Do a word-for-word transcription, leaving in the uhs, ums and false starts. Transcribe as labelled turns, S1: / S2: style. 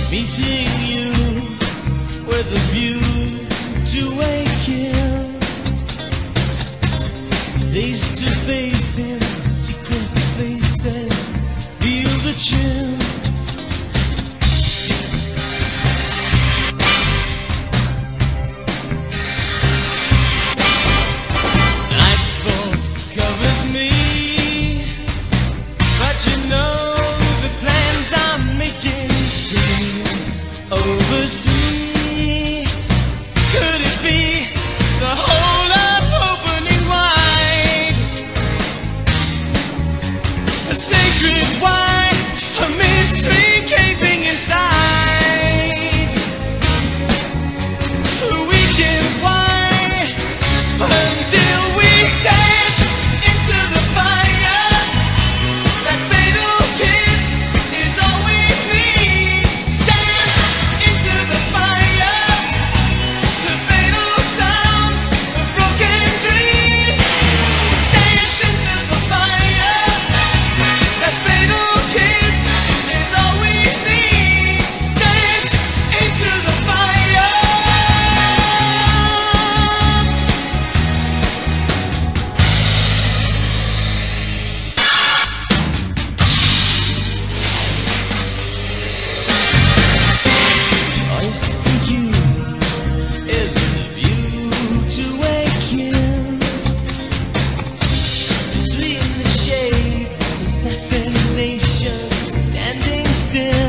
S1: Meeting you with a view to a kill. Face to face in secret places, feel the chill. Nightfall covers me, but you know the plans I'm making stay oversea. Could it be the whole of opening wide? A sacred wine, a mystery gaping inside. The weekends wide until we dance into the fire. That fatal kiss is all we need. Dance into the fire to fatal sounds of broken dreams. Dance into the fire. That fatal kiss is all we need. Dance into the fire. Choice for you is the view to a kill. Between the shades, assassination, standing still.